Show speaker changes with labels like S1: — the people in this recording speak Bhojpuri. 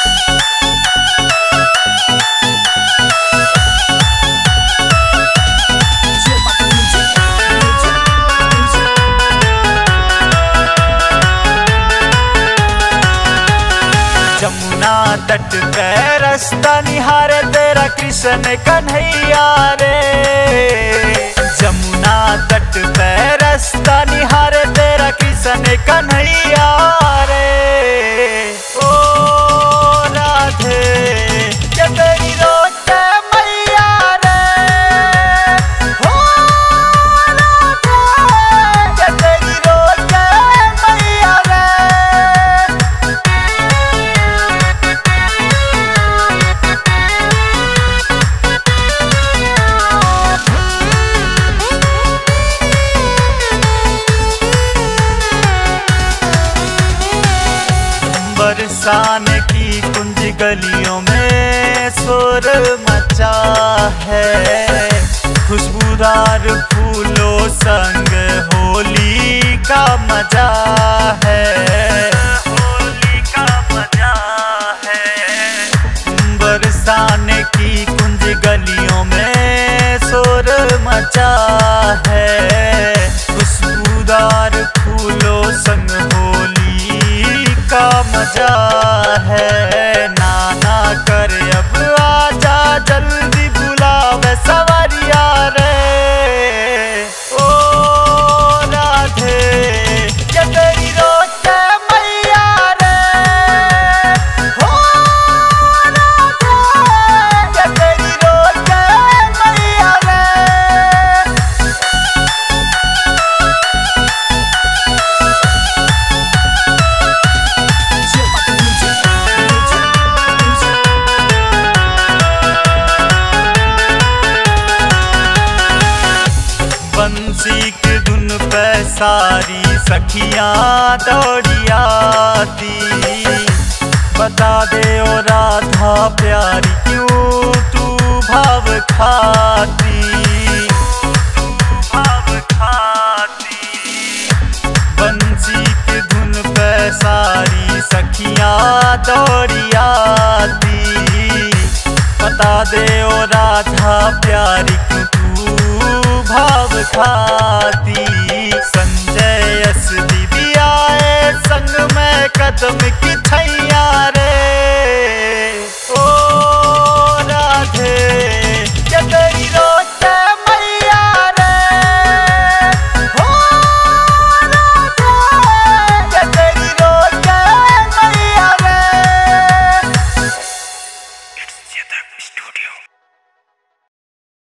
S1: जमुना तट पे रास्ता निहारे तेरा कृष्ण कन्हैया रे। जमुना तट पे रास्ता निहारे तेरा कृष्ण कन्हैया रे। ओ राधे ये तेरी रोते मैया रे। हो राधे ये तेरी रोते मैया रे। बरसाने की कुंज गलियों में शोर मचा है। खुशबूदार फूलों संग होली का मजा है। होली का मजा है। बरसाने की कुंज गलियों में शोर मचा है। खुशबूदार फूलों संग होली का मजा है। नाना कर अब आजा जल्दी बुलावे सवरिया रे। ओ राधे ये तेरी रोते मैया रे। हो राधे ये तेरी रोते मैया रे। बंसी की धुन पे सारी सखियां दौड़ी आती। बता दे ओ राधा प्यारी क्यों तू भाव खाती। भाव खाती। बंसी की धुन पे सारी सखियां दौड़ी आती। बता दे ओ राधा प्यारी क्यों भाव खाती। संजय असली भी आए संग में कदम की छैया रे। ओ राधे ये तेरी रोते मैया रे। हो राधे ये तेरी रोते मैया रे। It's the studio.